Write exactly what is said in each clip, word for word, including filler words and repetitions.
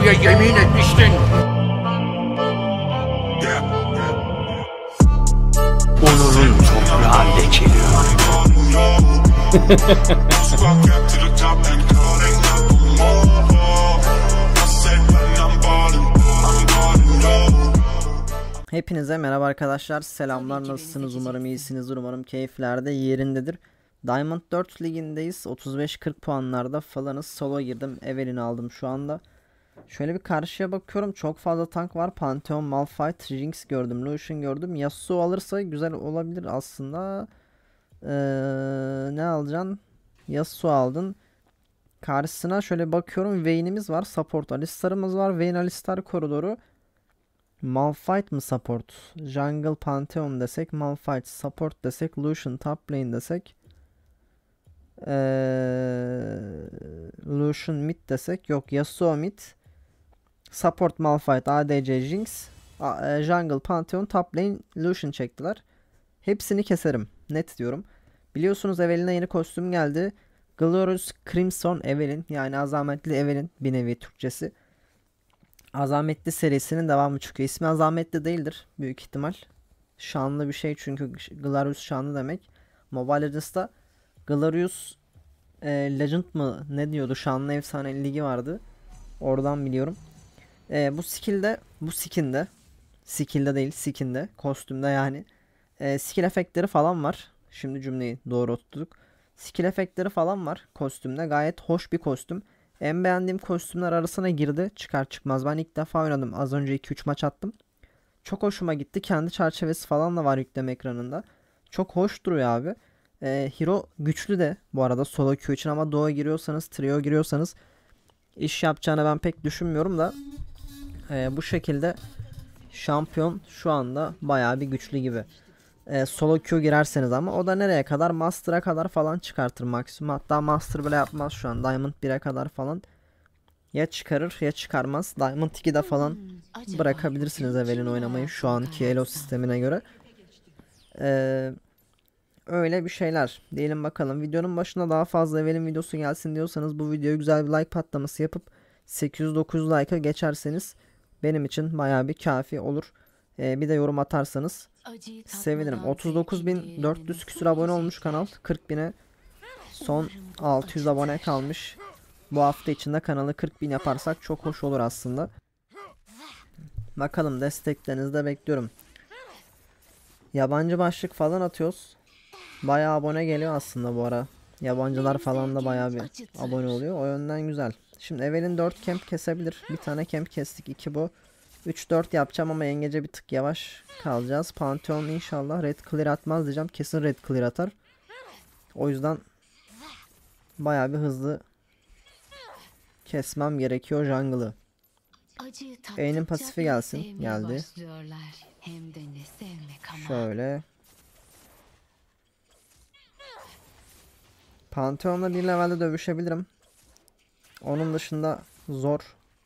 diye yemin etmiştin. Onurun toprağı lekeliyor. Hepinize merhaba arkadaşlar, selamlar, nasılsınız? Umarım iyisinizdir, umarım keyifler de yerindedir. Diamond dört ligindeyiz, otuz beş kırk puanlarda falanız. Solo girdim, Evelyn'i aldım şu anda. Şöyle bir karşıya bakıyorum, çok fazla tank var. Pantheon, Malphite, Jinx gördüm, Lucian gördüm. Yasuo alırsa güzel olabilir aslında. ee, Ne alacaksın? Yasuo aldın. Karşısına şöyle bakıyorum, Vayne'imiz var, support Alistar'ımız var. Vayne Alistar koridoru. Malphite mı support? Jungle Pantheon desek, Malphite support desek, Lucian top lane desek, ee, Lucian mid desek, yok Yasuo mid, support Malphite, A D C Jinx, A e, Jungle Pantheon, top lane Lucian çektiler. Hepsini keserim, net diyorum. Biliyorsunuz Evelyn'e yeni kostüm geldi. Glorious Crimson Evelyn, yani azametli Evelyn bir nevi Türkçesi. Azametli serisinin devamı çıkıyor. İsmi azametli değildir büyük ihtimal. Şanlı bir şey, çünkü Glorious şanlı demek. Mobile Legends'ta Glorious e, Legend mı ne diyordu? Şanlı efsane ligi vardı. Oradan biliyorum. E, bu skill'de, bu skin'de, skill'de değil, skin'de, kostümde yani. E, skill efektleri falan var. Şimdi cümleyi doğru oturduk. Skill efektleri falan var kostümde. Gayet hoş bir kostüm. En beğendiğim kostümler arasına girdi çıkar çıkmaz. Ben ilk defa oynadım. Az önce iki üç maç attım. Çok hoşuma gitti. Kendi çerçevesi falan da var yükleme ekranında. Çok hoş duruyor abi. Ee, hero güçlü de bu arada solo queue için, ama duo giriyorsanız, trio giriyorsanız iş yapacağını ben pek düşünmüyorum da. Ee, bu şekilde şampiyon şu anda bayağı bir güçlü gibi. Ee, solo queue girerseniz, ama o da nereye kadar? Master'a kadar falan çıkartır maksimum. Hatta Master bile yapmaz şu an. Diamond bire kadar falan. Ya çıkarır ya çıkarmaz. Diamond ikide falan bırakabilirsiniz Evelyn oynamayı şu anki elo sistemine göre. Ee, öyle bir şeyler. Diyelim bakalım. Videonun başına daha fazla Evelyn videosu gelsin diyorsanız bu videoya güzel bir like patlaması yapıp sekiz yüz dokuz yüz like'a geçerseniz benim için bayağı bir kafi olur. Ee, bir de yorum atarsanız sevinirim. otuz dokuz bin dört yüz küsur abone olmuş kanal. kırk bine son altı yüz abone kalmış. Bu hafta içinde kanalı kırk bin yaparsak çok hoş olur aslında. Bakalım, desteklerinizi de bekliyorum. Yabancı başlık falan atıyoruz. Bayağı abone geliyor aslında bu ara. Yabancılar falan da bayağı bir abone oluyor. O yönden güzel. Şimdi Evelyn dört camp kesebilir. Bir tane camp kestik. iki bu. üç dört yapacağım ama yengece bir tık yavaş kalacağız. Pantheon inşallah red clear atmaz diyeceğim. Kesin red clear atar. O yüzden bayağı bir hızlı kesmem gerekiyor jungle'ı. Vayne'in pasifi gelsin. Geldi. Şöyle. Pantheon'la bir levelde dövüşebilirim. Onun dışında zor.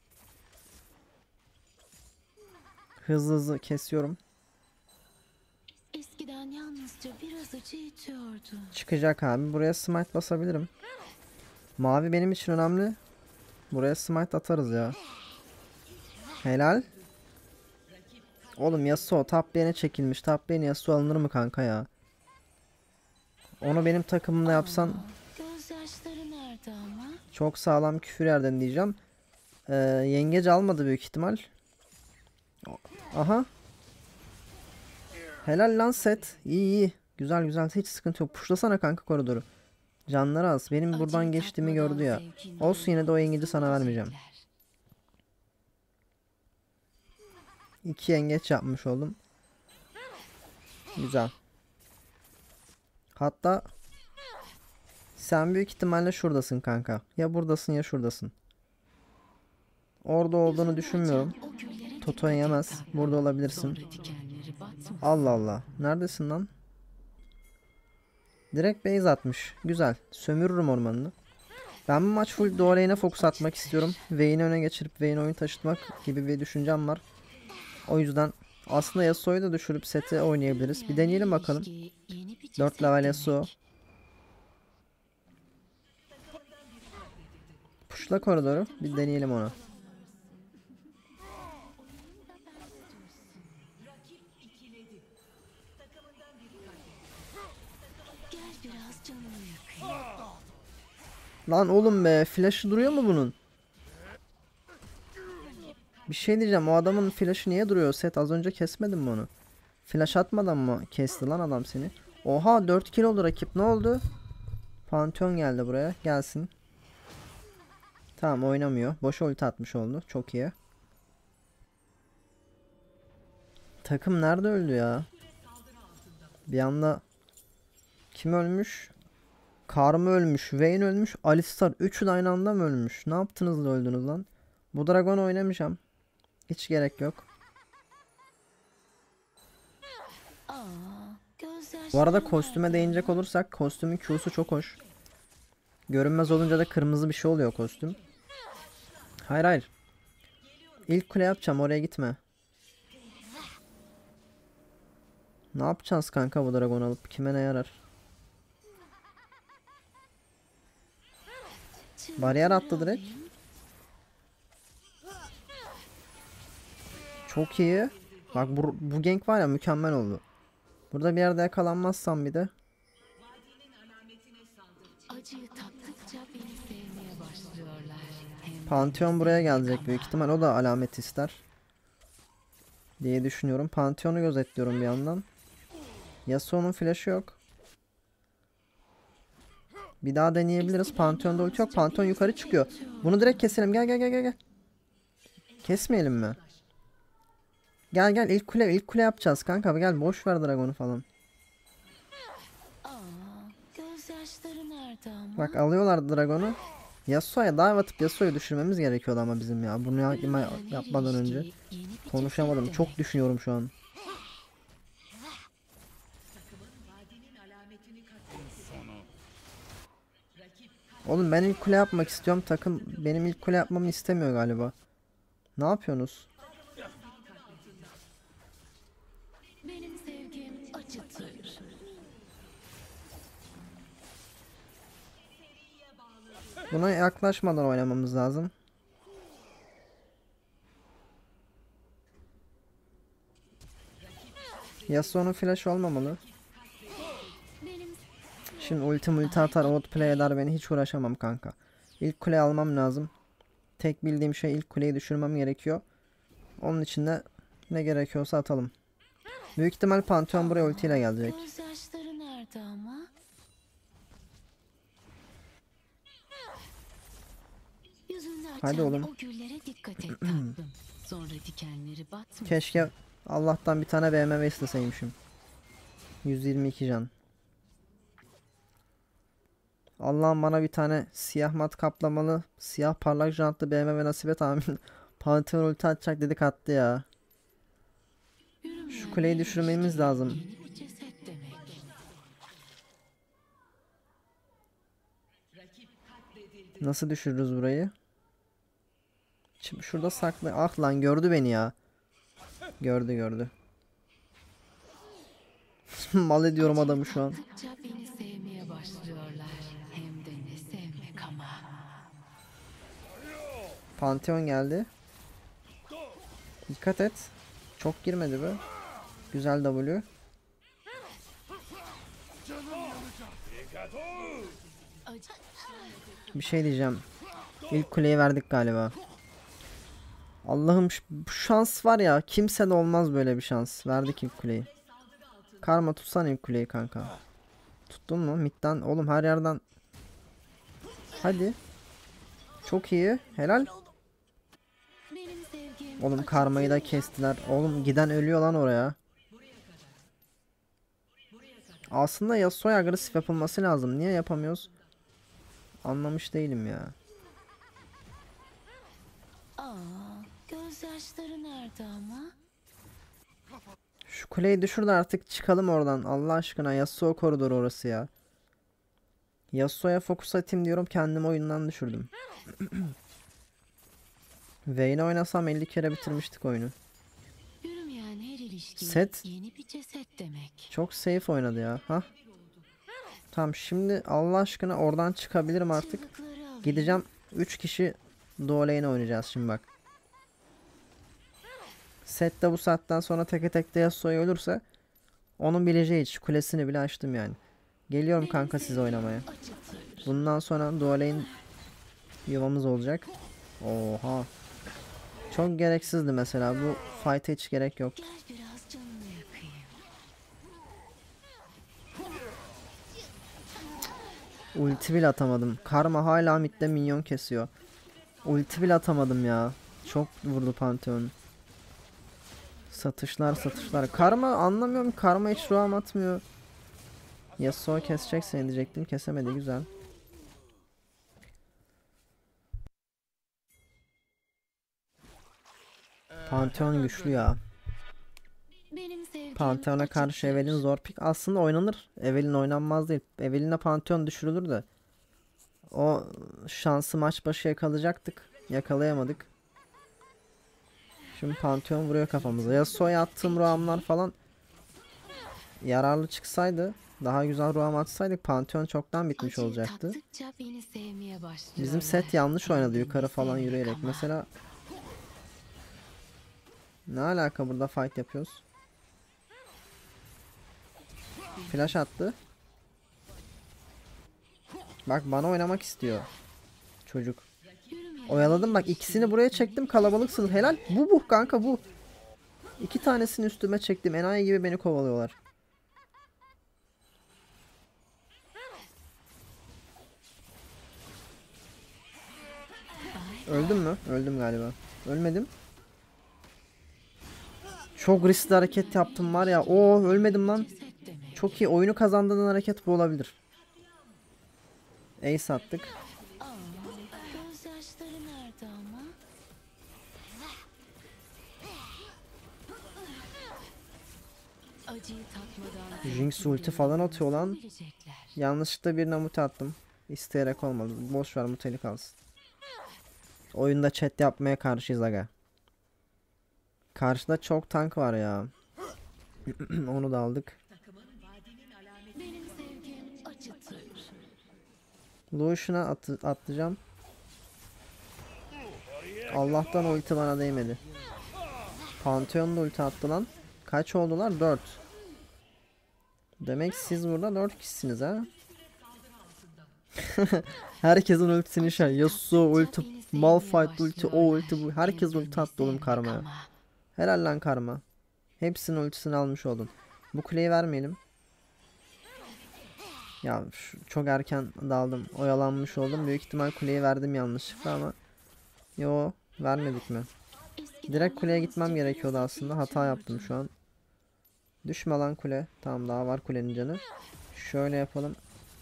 Hızlı hızlı kesiyorum. Eskiden yalnızca biraz acı itiyordu. Çıkacak abi. Buraya smite basabilirim. Mavi benim için önemli. Buraya smite atarız ya. Helal. Oğlum Yasuo top lane'e çekilmiş. Top lane Yasuo alınır mı kanka ya? Onu benim takımımda yapsan çok sağlam küfür yerden diyeceğim. Ee, yengeci almadı büyük ihtimal. Aha. Helal lan set. İyi iyi. Güzel güzel. Hiç sıkıntı yok. Puşlasana kanka koridoru. Canları az. Benim buradan geçtiğimi gördü ya. Olsun, yine de o yengeci sana vermeyeceğim. İki yengeç yapmış oldum. Güzel. Hatta sen büyük ihtimalle şuradasın kanka. Ya buradasın ya şuradasın. Orada olduğunu düşünmüyorum. Toto yemez. Burada olabilirsin. Allah Allah. Neredesin lan? Direkt base atmış. Güzel. Sömürürüm ormanını. Ben bu maç full doğu lane'e fokus atmak istiyorum. Vayne'i öne geçirip Vayne oyun taşıtmak gibi bir düşüncem var. O yüzden aslında Yasuo'yu da düşürüp seti oynayabiliriz. Bir deneyelim bakalım. dört level Yasuo. Pushla koridoru. Bir deneyelim onu. biraz canımı yakıyor. Lan oğlum be, flash'ı duruyor mu bunun? Bir şey diyeceğim, o adamın flash'ı niye duruyor? Set az önce kesmedin mi onu? Flash atmadan mı kesti lan adam seni? Oha, dört kill oldu rakip, ne oldu? Pantheon geldi buraya, gelsin. Tamam, oynamıyor. Boş ulti atmış oldu, çok iyi. Takım nerede öldü ya? Bir anda kim ölmüş? Karma ölmüş, Vayne ölmüş, Alistar. Üçü de aynı anda mı ölmüş? Ne yaptınız da öldünüz lan? Bu dragon oynamayacağım. Hiç gerek yok. Aa, gözyaşlarım Bu arada kostüme nerede değinecek ama? olursak kostümün Q'su çok hoş. Görünmez olunca da kırmızı bir şey oluyor kostüm. Hayır hayır. İlk kule yapacağım, oraya gitme. Ne yapacağız kanka bu dragon alıp? Kime ne yarar? Bariyer attı direkt. Çok iyi. Bak bu, bu gank var ya, mükemmel oldu. Burada bir yerde yakalanmazsam bir de. Acıyı tattıkça beni sevmeye başlıyorlar. Hem Pantheon buraya gelecek büyük ihtimal. O da alamet ister diye düşünüyorum. Pantheon'u gözetliyorum bir yandan. Yasuo'nun flash'ı yok. Bir daha deneyebiliriz. Pantheon'da ulti yok. Pantheon yukarı çıkıyor. Bunu direkt keselim. Gel gel gel gel gel. Kesmeyelim mi? Gel gel, ilk kule ilk kule yapacağız kanka. Gel, boş ver dragonu falan. aa, gözyaşları nerede ama? Bak, alıyorlar dragonu. Yasuo'ya dive atıp Yasuo'yu düşürmemiz gerekiyordu ama bizim ya. Bunu ya- Yürümeyen her yapmadan önce. ilişki yeni bir Konuşamadım. ceset Çok demek. düşünüyorum şu an. Oğlum ben ilk kule yapmak istiyorum. Takım benim ilk kule yapmamı istemiyor galiba. Ne yapıyorsunuz? Benim sevgim acıtır. Buna yaklaşmadan oynamamız lazım. Yasuo'nun flash olmamalı. Benim Şimdi ulti multi atar, outplay eder beni, hiç uğraşamam kanka. İlk kule almam lazım. Tek bildiğim şey ilk kuleyi düşürmem gerekiyor. Onun için de ne gerekiyorsa atalım. Büyük ihtimal Pantheon buraya ultiyle gelecek. gözyaşları nerede ama? Yüzünde açan Hadi oğlum. o güllere dikkat et tatlım. Sonra dikenleri batmıyor. Keşke Allah'tan bir tane B M W isteseymişim. yüz yirmi iki can. Allah'ım bana bir tane siyah mat kaplamalı, siyah parlak jantlı B M W nasip et amin. Pantheon ulti atacak dedik, attı ya. Yürümeyen Şu kuleyi bir düşürmemiz ilişki lazım. yeni bir ceset demek. Nasıl düşürürüz burayı? Şimdi şurada saklı. Ah lan, gördü beni ya. Gördü gördü. Mal ediyorum adamı şu an. Tattıkça beni sevmeye başlıyorlar. Hem de ne sevmek ama. Pantheon geldi. Dikkat et. Çok girmedi be. Güzel W. Acı. Bir şey diyeceğim. İlk kuleyi verdik galiba. Allah'ım, şu bu şans var ya. Kimse de olmaz böyle bir şans. Verdik ilk kuleyi. Karma, tutsan ilk kuleyi kanka. Tuttun mu? Midden. Oğlum her yerden. Hadi. Çok iyi. Helal. Benim sevgim Oğlum karmayı da kestiler. Oğlum giden ölüyor lan oraya. Aslında Yasuo'ya agresif yapılması lazım. Niye yapamıyoruz? Anlamış değilim ya. Aa, gözyaşları nerede ama? Şu kuleyi düşür de artık çıkalım oradan. Allah aşkına, Yasuo koridoru orası ya. Yasuo'ya fokus atayım diyorum, kendimi oyundan düşürdüm. Vayne oynasam elli kere bitirmiştik oyunu. Yürümeyen her ilişki Set. yeni bir ceset demek. Çok safe oynadı ya. Ha? Tamam, şimdi Allah aşkına oradan çıkabilirim artık. Çığlıkları alayım. Gideceğim. üç kişi duo lane oynayacağız şimdi bak. Sette bu saatten sonra teke tek de Yasuo'ya ölürse onun bileceği iş. Kulesini bile açtım yani. Geliyorum kanka size oynamaya. Bundan sonra dualane yuvamız olacak. Oha. Çok gereksizdi mesela. Bu fight'a hiç gerek yok. Gel biraz canını yakayım. Ulti bile atamadım. Karma hala midde minyon kesiyor. Ulti bile atamadım ya. Çok vurdu Pantheon. Satışlar satışlar. Karma anlamıyorum. Karma hiç ruham atmıyor. Yasuo kesecek seni diyecektim. Kesemedi, güzel. Pantheon güçlü ya. Benim sevdiğim Pantheon'a karşı acıtır. Evelynn zor pick. Aslında oynanır. Evelynn oynanmaz değil. Evelyn'le Pantheon düşürülür de. O şansı maç başı yakalayacaktık. Yakalayamadık. Şimdi Pantheon vuruyor kafamıza. Yasuo'ya attığım roamlar falan yararlı çıksaydı, daha güzel roam atsaydık Pantheon çoktan bitmiş Acıyı olacaktı. tattıkça beni sevmeye başlıyorlar. Bizim set yanlış Hem oynadı de yukarı falan sevmek yürüyerek. ama. Mesela ne alaka burada fight yapıyoruz? Flash attı. Bak bana oynamak istiyor çocuk. Oyaladım bak, ikisini buraya çektim, kalabalıksın. Helal. Bu bu kanka bu. İki tanesini üstüme çektim. Enayi gibi beni kovalıyorlar. Öldüm mü? Öldüm galiba. Ölmedim. Çok riskli hareket yaptım var ya. Oo ölmedim lan. Ceset demek. Çok iyi. Oyunu kazandığın hareket bu olabilir. Ace attık. Aa, gözyaşları nerede ama? Acıyı tatmadan Jinx ulti falan atıyor lan. bilecekler. Yanlışlıkla bir multi attım. İsteyerek olmadı. Boş ver, muteli kalsın. Oyunda chat yapmaya karşıyız aga. Karşıda çok tank var ya. Onu da aldık. Benim sevgim acıtır. Lucian'a at atlayacağım. Allah'tan ulti bana değmedi. Pantheon da ulti attı lan. Kaç oldular? dört. Demek siz burada dört kişisiniz ha. Herkesin ultisini şey. Yasuo ulti, Malphite ulti, o ulti bu. Herkes ulti attı oğlum karmaya. Helal lan karma. Hepsinin ultisini almış oldun. Bu kuleyi vermeyelim. Ya şu- çok erken daldım. Oyalanmış oldum. Büyük ihtimal kuleyi verdim yanlışlıkla ama. Yo, vermedik mi? Direkt kuleye gitmem gerekiyordu aslında. Hata yaptım şu an. Düşme lan kule. Tamam, daha var kulenin canı. Şöyle yapalım.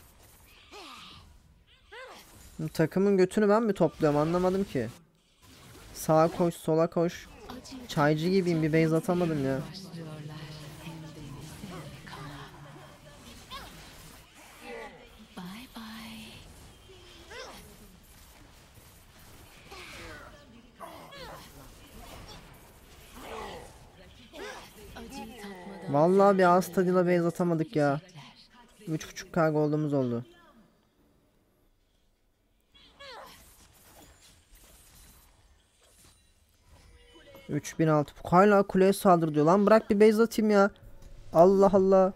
Bu takımın götünü ben mi topluyorum anlamadım ki. Sağa koş, sola koş. Çaycı gibiyim, bir base atamadım ya. Başlıyorlar hem de sevmek ama. Bye bye. Acıyı tatmadan Vallahi bir ağız tadıyla base atamadık ya. bilecekler. üç buçuk K gold'umuz oldu. üç bin altı. Hala kuleye saldır diyor. Lan bırak bir base atayım ya. Allah Allah.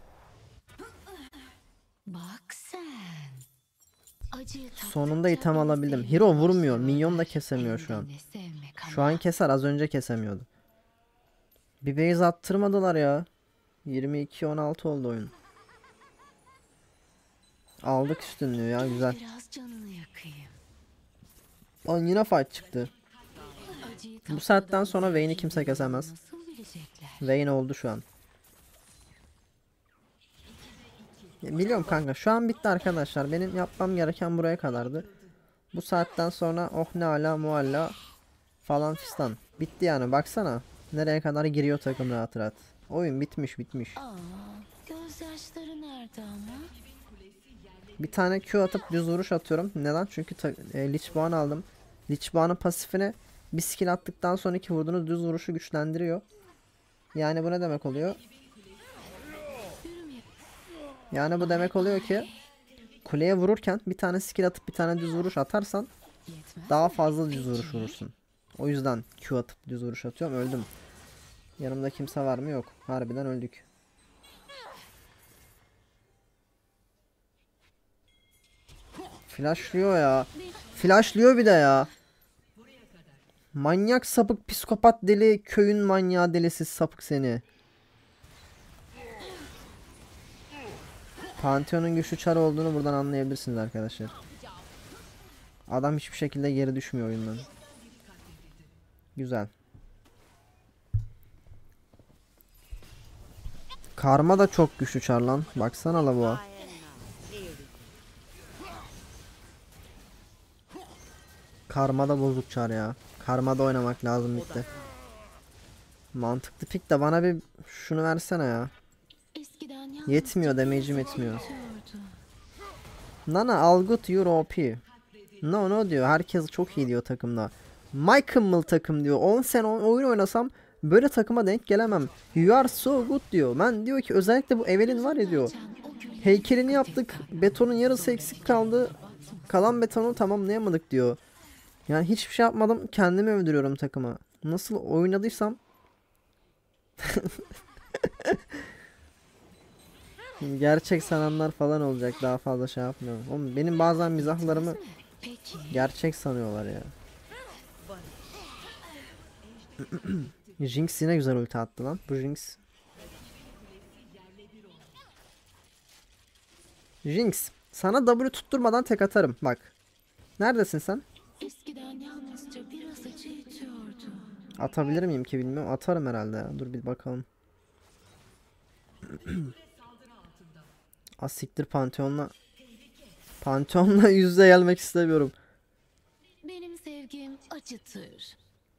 Bak sen. Acıyı Sonunda tattıkça item beni alabildim. sevmeye Hero vurmuyor. başlıyorlar. Minyon da kesemiyor Hem şu de an. ne sevmek Şu ama. an keser. Az önce kesemiyordu. Bir base attırmadılar ya. yirmi iki on altı oldu oyun. Aldık üstünlüğü ya, güzel. Biraz canını yakayım. Lan yine fight çıktı. Acıyı Bu saatten tatmadan sonra Vayne'i sevdiğini kimse kesemez. Nasıl bilecekler? Vayne oldu şu an. Ya biliyorum kanka, şu an bitti arkadaşlar. Benim yapmam gereken buraya kadardı. Bu saatten sonra oh ne ala mualla falan fistan. Bitti yani, baksana. Nereye kadar giriyor takım rahat rahat. Oyun bitmiş bitmiş. Aa, gözyaşları nerede ama? Bir tane Q atıp düz vuruş atıyorum. Neden? Çünkü ta- e, Lich Bane aldım. Lich Bane'ın pasifine bir skill attıktan sonraki vurduğunuz düz vuruşu güçlendiriyor. Yani bu ne demek oluyor? Yani bu demek oluyor ki kuleye vururken bir tane skill atıp bir tane düz vuruş atarsan Yetmez. daha fazla düz vuruş vurursun. O yüzden Q atıp düz vuruş atıyorum. Öldüm. Yanımda kimse var mı? Yok. Harbiden öldük. Flashlıyor ya. Flashlıyor bir de ya. Manyak sapık psikopat deli köyün manyağı delisi sapık seni. Pantheon'un güçlü çar olduğunu buradan anlayabilirsiniz arkadaşlar. Adam hiçbir şekilde geri düşmüyor oyundan. Güzel. Karma da çok güçlü çar lan. Baksana la bu. Karma da bozuk çar ya. Karma da oynamak lazım bitti. Mantıklı pik de bana bir şunu versene ya. Yetmiyor, damage'im yetmiyor. Nana all good you're O P. No no diyor. Herkes çok iyi diyor takımda. My Kimmel takım diyor. on sene oyun oynasam böyle takıma denk gelemem. You are so good diyor. Ben diyor ki özellikle bu Evelyn var ya diyor. Heykelini yaptık. Betonun yarısı eksik kaldı. Kalan betonu tamamlayamadık diyor. Yani hiçbir şey yapmadım. Kendimi öldürüyorum takıma. Nasıl oynadıysam. Gerçek sananlar falan olacak. Daha fazla şey yapmıyorum. Oğlum benim bazen mizahlarımı gerçek sanıyorlar ya. Jinx yine güzel ulti attı lan. Bu Jinx. Jinx. Sana W tutturmadan tek atarım. Bak. Neredesin sen? Eskiden yalnızca biraz acı içiyordu. Atabilir miyim ki bilmiyorum. Atarım herhalde ya. Dur bir bakalım. Asiktir Pantheon'la. Pantheon'la yüzde gelmek istemiyorum. Benim sevgim acıtır.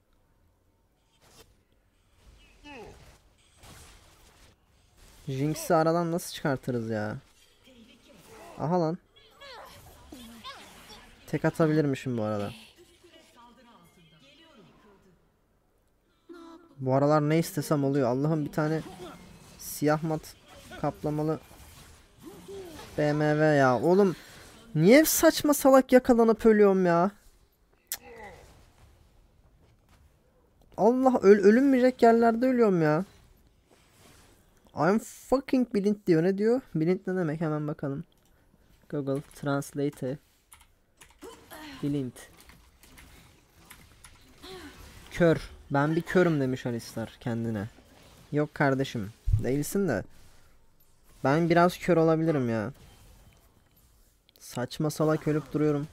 Jinx'i aradan nasıl çıkartırız ya? Aha lan. Tek atabilirmişim bu arada. Bu aralar ne istesem oluyor. Allah'ım bir tane siyah mat kaplamalı B M W ya. Oğlum niye saçma salak yakalanıp ölüyorum ya? Cık. Allah öl ölünmeyecek yerlerde ölüyorum ya. I'm fucking blind diyor. Ne diyor? Blind ne demek? Hemen bakalım. Google Translate. Blind. Kör. Ben bir körüm demiş Alistar kendine. Yok kardeşim. Değilsin de. Ben biraz kör olabilirim ya. Saçma salak ölüp duruyorum.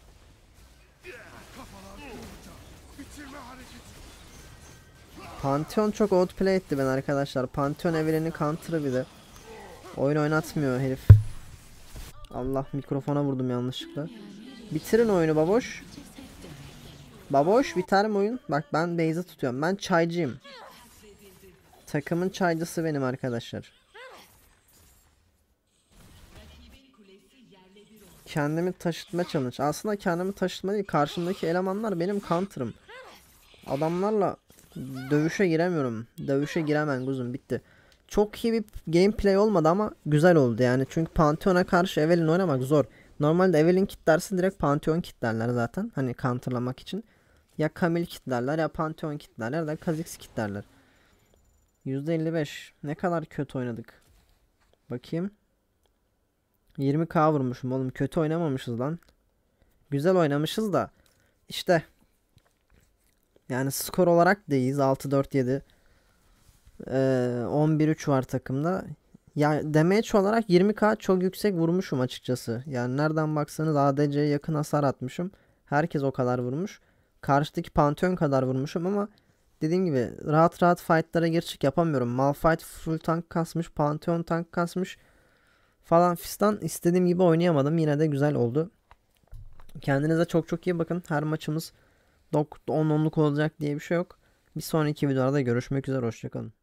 Pantheon çok outplay etti ben arkadaşlar. Pantheon Evelyn'in counter'ı bir de. Oyun oynatmıyor herif. Allah mikrofona vurdum yanlışlıkla. Bitirin oyunu baboş. Baboş biter mi oyun? Bak ben base'i tutuyorum. Ben çaycıyım. Takımın çaycısı benim arkadaşlar. Kendimi taşıtma challenge. Aslında kendimi taşıtma değil. Karşımdaki elemanlar benim counter'ım. Adamlarla dövüşe giremiyorum. Dövüşe giremem kuzum, bitti. Çok iyi bir gameplay olmadı ama güzel oldu yani. Çünkü Pantheon'a karşı Evelyn oynamak zor. Normalde Evelyn kitlersin direkt Pantheon kitlerler zaten. Hani counterlamak için. Ya Camille kitlerler ya Pantheon kitlerler ya da Kha'Zix kitlerler. yüzde elli beş. Ne kadar kötü oynadık. Bakayım. yirmi K vurmuşum oğlum. Kötü oynamamışız lan. Güzel oynamışız da. İşte. Yani skor olarak da iyiyiz. altı dört yedi. Ee, on bir üç var takımda. Ya damage olarak yirmi K çok yüksek vurmuşum açıkçası. Yani nereden baksanız A D C'ye yakın hasar atmışım. Herkes o kadar vurmuş. Karşıdaki Pantheon kadar vurmuşum ama dediğim gibi rahat rahat fightlara gir çık yapamıyorum. Malphite full tank kasmış, Pantheon tank kasmış falan fistan, istediğim gibi oynayamadım. Yine de güzel oldu. Kendinize çok çok iyi bakın. Her maçımız on onluk olacak diye bir şey yok. Bir sonraki videolarda görüşmek üzere. Hoşçakalın.